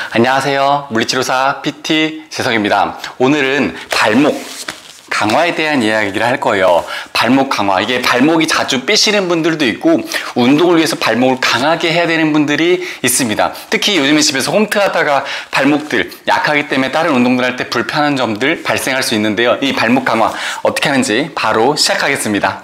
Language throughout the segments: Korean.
안녕하세요. 물리치료사 PT 재성입니다. 오늘은 발목 강화에 대한 이야기를 할 거예요. 발목 강화. 이게 발목이 자주 삐시는 분들도 있고 운동을 위해서 발목을 강하게 해야 되는 분들이 있습니다. 특히 요즘에 집에서 홈트 하다가 발목들 약하기 때문에 다른 운동들 할 때 불편한 점들 발생할 수 있는데요. 이 발목 강화 어떻게 하는지 바로 시작하겠습니다.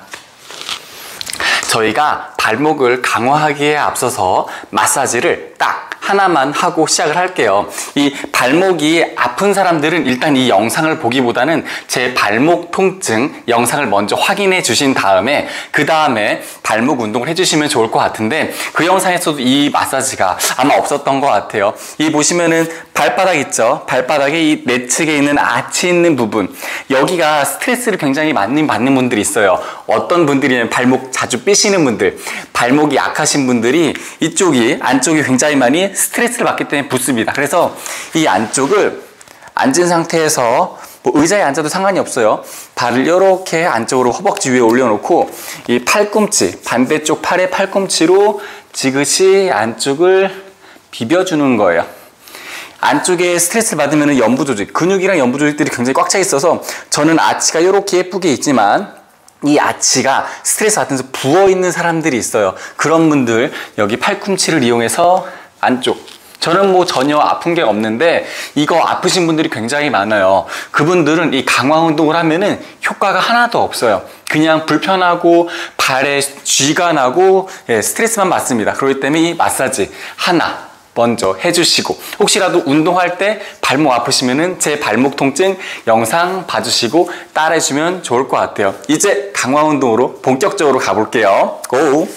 저희가 발목을 강화하기에 앞서서 마사지를 딱 하나만 하고 시작을 할게요. 이 발목이 아픈 사람들은 일단 이 영상을 보기보다는 제 발목 통증 영상을 먼저 확인해 주신 다음에 그 다음에 발목 운동을 해주시면 좋을 것 같은데, 그 영상에서도 이 마사지가 아마 없었던 것 같아요. 이 보시면은 발바닥 있죠? 발바닥에 이 내측에 있는 아치 있는 부분, 여기가 스트레스를 굉장히 많이 받는 분들이 있어요. 어떤 분들이냐면 발목 자주 삐시는 분들, 발목이 약하신 분들이 이쪽이 안쪽이 굉장히 많이 스트레스를 받기 때문에 붓습니다. 그래서 이 안쪽을 앉은 상태에서 의자에 앉아도 상관이 없어요. 발을 이렇게 안쪽으로 허벅지 위에 올려놓고 이 팔꿈치, 반대쪽 팔의 팔꿈치로 지그시 안쪽을 비벼주는 거예요. 안쪽에 스트레스를 받으면 연부 조직, 근육이랑 연부 조직들이 굉장히 꽉 차 있어서 저는 아치가 이렇게 예쁘게 있지만 이 아치가 스트레스 받으면서 부어있는 사람들이 있어요. 그런 분들 여기 팔꿈치를 이용해서 안쪽, 저는 전혀 아픈 게 없는데 이거 아프신 분들이 굉장히 많아요. 그분들은 이 강화 운동을 하면은 효과가 하나도 없어요. 그냥 불편하고 발에 쥐가 나고 스트레스만 받습니다. 그렇기 때문에 이 마사지 하나 먼저 해주시고, 혹시라도 운동할 때 발목 아프시면은 제 발목 통증 영상 봐주시고 따라해주면 좋을 것 같아요. 이제 강화 운동으로 본격적으로 가볼게요. 고!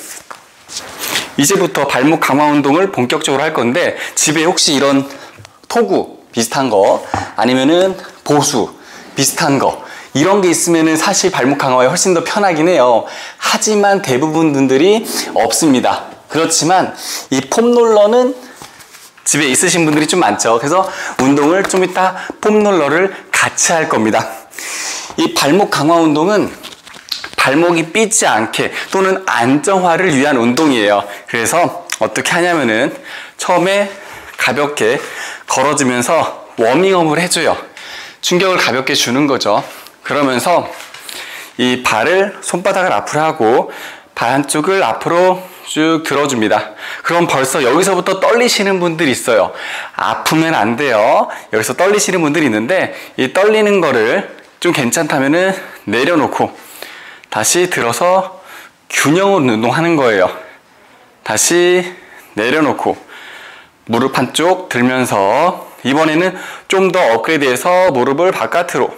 이제부터 발목 강화 운동을 본격적으로 할 건데, 집에 혹시 이런 토구 비슷한 거 아니면은 보수 비슷한 거 이런 게 있으면은 사실 발목 강화에 훨씬 더 편하긴 해요. 하지만 대부분 분들이 없습니다. 그렇지만 이 폼롤러는 집에 있으신 분들이 좀 많죠. 그래서 운동을 좀 이따 폼롤러를 같이 할 겁니다. 이 발목 강화 운동은 발목이 삐지 않게 또는 안정화를 위한 운동이에요. 그래서 어떻게 하냐면은 처음에 가볍게 걸어주면서 워밍업을 해줘요. 충격을 가볍게 주는 거죠. 그러면서 이 발을, 손바닥을 앞으로 하고 발 한쪽을 앞으로 쭉 들어줍니다. 그럼 벌써 여기서부터 떨리시는 분들이 있어요. 아프면 안 돼요. 여기서 떨리시는 분들이 있는데, 이 떨리는 거를 좀 괜찮다면은 내려놓고 다시 들어서 균형으로 운동하는 거예요. 다시 내려놓고 무릎 한쪽 들면서 이번에는 좀 더 업그레이드해서 무릎을 바깥으로,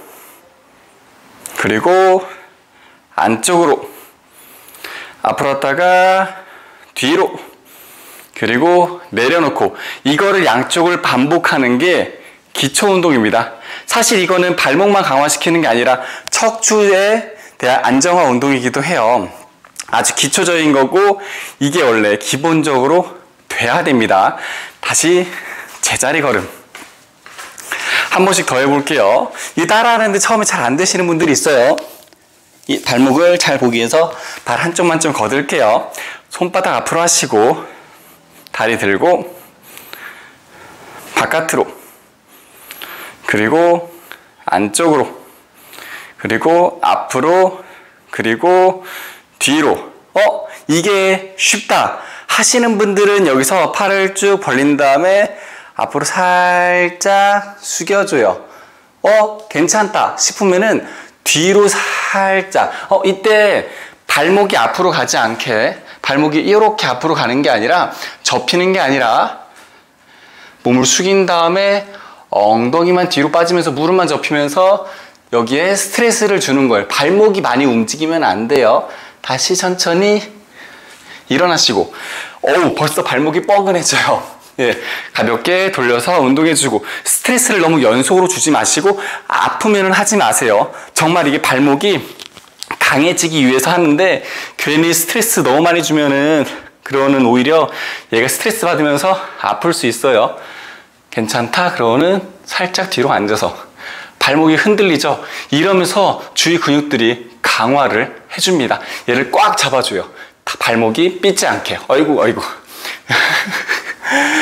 그리고 안쪽으로, 앞으로 왔다가 뒤로, 그리고 내려놓고, 이거를 양쪽을 반복하는 게 기초 운동입니다. 사실 이거는 발목만 강화시키는 게 아니라 척추에 대한 안정화 운동이기도 해요. 아주 기초적인 거고 이게 원래 기본적으로 돼야 됩니다. 다시 제자리 걸음 한 번씩 더 해볼게요. 이 따라하는데 처음에 잘 안 되시는 분들이 있어요. 이 발목을 잘 보기 위해서 발 한쪽만 좀 거들게요. 손바닥 앞으로 하시고 다리 들고 바깥으로, 그리고 안쪽으로, 그리고 앞으로, 그리고 뒤로. 이게 쉽다 하시는 분들은 여기서 팔을 쭉 벌린 다음에 앞으로 살짝 숙여줘요. 괜찮다 싶으면은 뒤로 살짝, 이때 발목이 앞으로 가지 않게, 발목이 이렇게 앞으로 가는 게 아니라 접히는 게 아니라 몸을 숙인 다음에 엉덩이만 뒤로 빠지면서 무릎만 접히면서 여기에 스트레스를 주는 거예요. 발목이 많이 움직이면 안 돼요. 다시 천천히 일어나시고, 벌써 발목이 뻐근해져요. 가볍게 돌려서 운동해주고, 스트레스를 너무 연속으로 주지 마시고 아프면 하지 마세요. 정말 이게 발목이 강해지기 위해서 하는데 괜히 스트레스 너무 많이 주면은 그러는 오히려 얘가 스트레스 받으면서 아플 수 있어요. 괜찮다 그러고는 살짝 뒤로 앉아서 발목이 흔들리죠. 이러면서 주위 근육들이 강화를 해줍니다. 얘를 꽉 잡아줘요. 발목이 삐지 않게. 어이구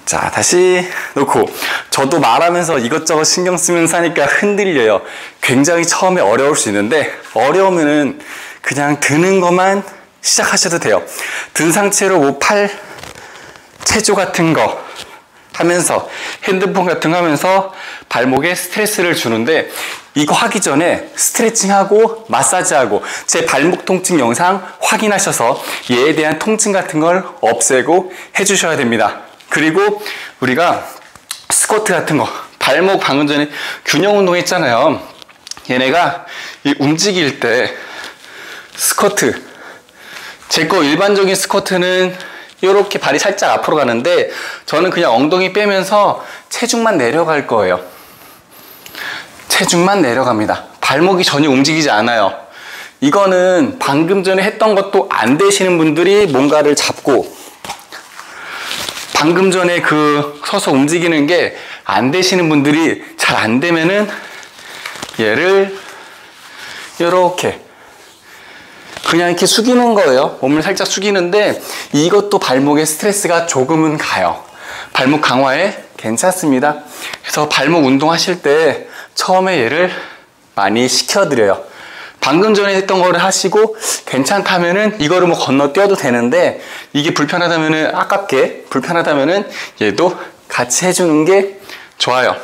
자, 다시 놓고. 저도 말하면서 이것저것 신경 쓰면서 하니까 흔들려요. 굉장히 처음에 어려울 수 있는데, 어려우면은 그냥 드는 것만 시작하셔도 돼요. 든 상태로 뭐 팔 체조 같은 거 하면서, 핸드폰 같은 거 하면서 발목에 스트레스를 주는데, 이거 하기 전에 스트레칭하고 마사지하고 제 발목 통증 영상 확인하셔서 얘에 대한 통증 같은 걸 없애고 해주셔야 됩니다. 그리고 우리가 스쿼트 같은 거, 발목 방금 전에 균형 운동 했잖아요. 얘네가 움직일 때 스쿼트, 제 거 일반적인 스쿼트는 이렇게 발이 살짝 앞으로 가는데, 저는 그냥 엉덩이 빼면서 체중만 내려갈 거예요. 체중만 내려갑니다. 발목이 전혀 움직이지 않아요. 이거는 방금 전에 했던 것도 안 되시는 분들이 뭔가를 잡고, 방금 전에 그 서서 움직이는 게 안 되시는 분들이 잘 안 되면은 얘를 이렇게 그냥 이렇게 숙이는 거예요. 몸을 살짝 숙이는데, 이것도 발목에 스트레스가 조금은 가요. 발목 강화에 괜찮습니다. 그래서 발목 운동 하실 때 처음에 얘를 많이 시켜드려요. 방금 전에 했던 거를 하시고 괜찮다면은 이거를 뭐 건너뛰어도 되는데, 이게 불편하다면은, 아깝게 불편하다면은 얘도 같이 해주는 게 좋아요.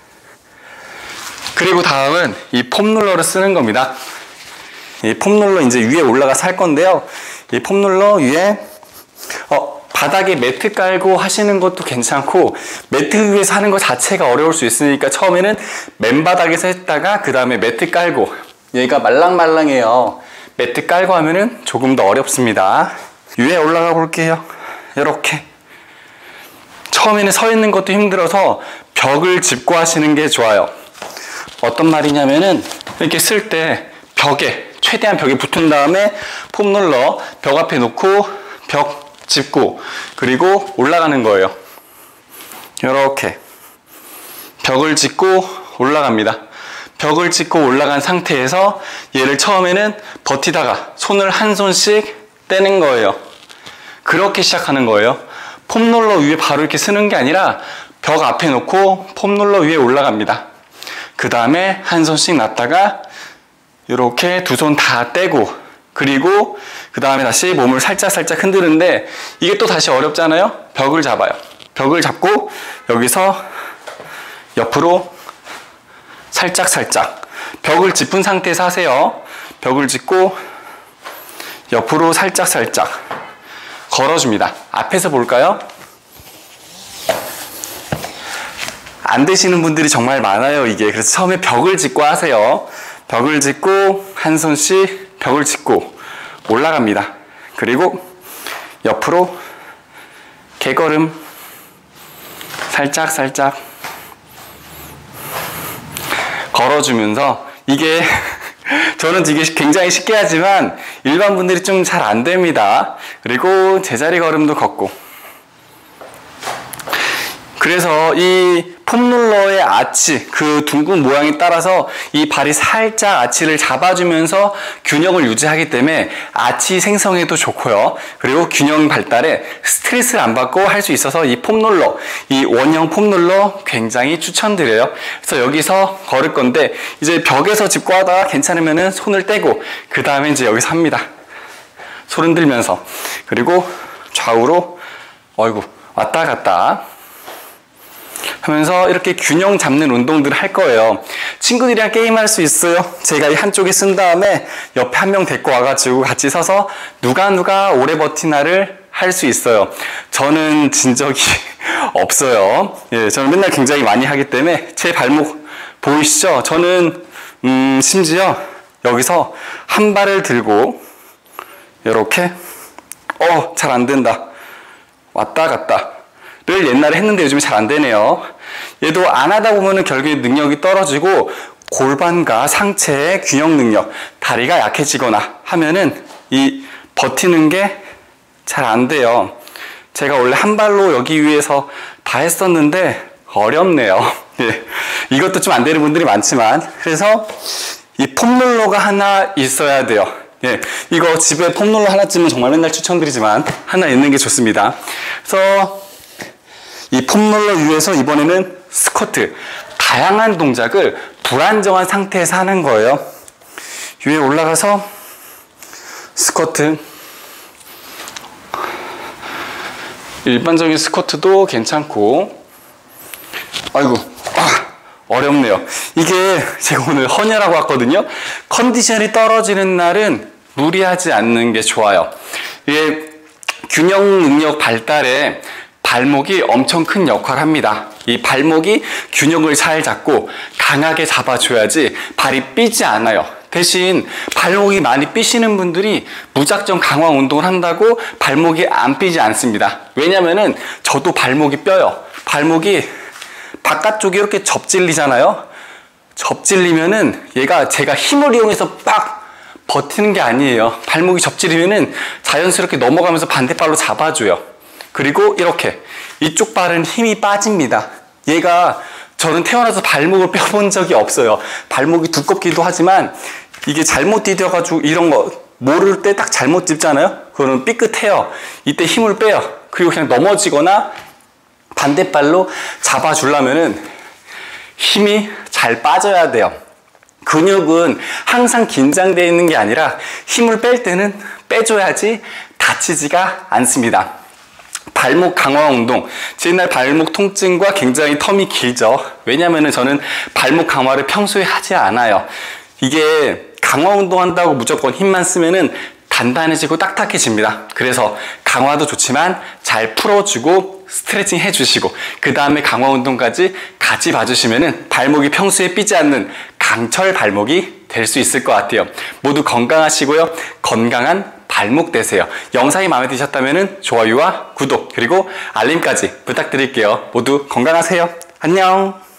그리고 다음은 이 폼롤러를 쓰는 겁니다. 이 폼롤러 이제 위에 올라가서 할 건데요. 이 폼롤러 위에 바닥에 매트 깔고 하시는 것도 괜찮고, 매트 위에서 하는 것 자체가 어려울 수 있으니까 처음에는 맨바닥에서 했다가 그 다음에 매트 깔고, 얘가 말랑말랑해요. 매트 깔고 하면은 조금 더 어렵습니다. 위에 올라가 볼게요. 이렇게 처음에는 서 있는 것도 힘들어서 벽을 짚고 하시는 게 좋아요. 어떤 말이냐면은, 이렇게 쓸 때 벽에, 최대한 벽에 붙은 다음에 폼롤러 벽 앞에 놓고 벽 짚고, 그리고 올라가는 거예요. 이렇게 벽을 짚고 올라갑니다. 벽을 짚고 올라간 상태에서 얘를 처음에는 버티다가 손을 한 손씩 떼는 거예요. 그렇게 시작하는 거예요. 폼롤러 위에 바로 이렇게 쓰는 게 아니라 벽 앞에 놓고 폼롤러 위에 올라갑니다. 그 다음에 한 손씩 놨다가 이렇게 두 손 다 떼고, 그리고 그 다음에 다시 몸을 살짝 흔드는데, 이게 또 다시 어렵잖아요. 벽을 잡아요. 벽을 잡고 여기서 옆으로 살짝 벽을 짚은 상태에서 하세요. 벽을 짚고 옆으로 살짝 걸어줍니다. 앞에서 볼까요? 안 되시는 분들이 정말 많아요, 이게. 그래서 처음에 벽을 짚고 하세요. 벽을 짚고 한 손씩 벽을 짚고 올라갑니다. 그리고 옆으로 개걸음 살짝 걸어주면서, 이게 저는 이게 굉장히 쉽게 하지만 일반 분들이 좀 잘 안 됩니다. 그리고 제자리 걸음도 걷고. 그래서 이 폼롤러의 아치, 그 둥근 모양에 따라서 이 발이 살짝 아치를 잡아주면서 균형을 유지하기 때문에 아치 생성에도 좋고요. 그리고 균형 발달에 스트레스를 안 받고 할 수 있어서 이 폼롤러, 이 원형 폼롤러 굉장히 추천드려요. 그래서 여기서 걸을 건데, 이제 벽에서 짚고 하다가 괜찮으면은 손을 떼고, 그 다음에 이제 여기서 합니다. 손 흔들면서. 그리고 좌우로 왔다 갔다 하면서 이렇게 균형 잡는 운동들을 할 거예요. 친구들이랑 게임할 수 있어요. 제가 이 한쪽에 쓴 다음에 옆에 한 명 데리고 와가지고 같이 서서 누가 오래 버티나를 할 수 있어요. 저는 진 적이 없어요. 예, 저는 맨날 굉장히 많이 하기 때문에. 제 발목 보이시죠? 저는 심지어 여기서 한 발을 들고 이렇게 잘 안 된다. 왔다 갔다 를 옛날에 했는데 요즘에 잘 안 되네요. 얘도 안 하다 보면은 결국에 능력이 떨어지고, 골반과 상체의 균형 능력, 다리가 약해지거나 하면은 이 버티는 게 잘 안 돼요. 제가 원래 한 발로 여기 위에서 다 했었는데 어렵네요. 예. 이것도 좀 안 되는 분들이 많지만, 그래서 이 폼롤러가 하나 있어야 돼요. 예. 이거 집에 폼롤러 하나쯤은 정말 맨날 추천드리지만 하나 있는 게 좋습니다. 그래서 이 폼롤러 위에서 이번에는 스쿼트, 다양한 동작을 불안정한 상태에서 하는 거예요. 위에 올라가서 스쿼트, 일반적인 스쿼트도 괜찮고, 아이고, 어렵네요. 이게 제가 오늘 헌혈하고 왔거든요. 컨디션이 떨어지는 날은 무리하지 않는 게 좋아요. 이게 균형 능력 발달에 발목이 엄청 큰 역할을 합니다. 이 발목이 균형을 잘 잡고 강하게 잡아줘야지 발이 삐지 않아요. 대신 발목이 많이 삐시는 분들이 무작정 강화 운동을 한다고 발목이 안 삐지 않습니다. 왜냐면은 저도 발목이 뼈요. 발목이 바깥쪽이 이렇게 접질리잖아요. 접질리면은 얘가 제가 힘을 이용해서 빡 버티는 게 아니에요. 발목이 접질리면은 자연스럽게 넘어가면서 반대발로 잡아줘요. 그리고 이렇게 이쪽 발은 힘이 빠집니다. 얘가 저는 태어나서 발목을 펴본 적이 없어요. 발목이 두껍기도 하지만 이게 잘못 디뎌가지고 이런 거 모를 때 딱 잘못 짚잖아요. 그거는 삐끗해요. 이때 힘을 빼요. 그리고 그냥 넘어지거나 반대발로 잡아주려면은 힘이 잘 빠져야 돼요. 근육은 항상 긴장되어 있는 게 아니라 힘을 뺄 때는 빼줘야지 다치지가 않습니다. 발목 강화 운동, 제 옛날 발목 통증과 굉장히 텀이 길죠. 왜냐면은 저는 발목 강화를 평소에 하지 않아요. 이게 강화 운동 한다고 무조건 힘만 쓰면은 단단해지고 딱딱해집니다. 그래서 강화도 좋지만 잘 풀어주고 스트레칭 해주시고 그 다음에 강화 운동까지 같이 봐주시면은 발목이 평소에 삐지 않는 강철 발목이 될 수 있을 것 같아요. 모두 건강하시고요. 건강한 발목 되세요. 영상이 마음에 드셨다면 좋아요와 구독 그리고 알림까지 부탁드릴게요. 모두 건강하세요. 안녕.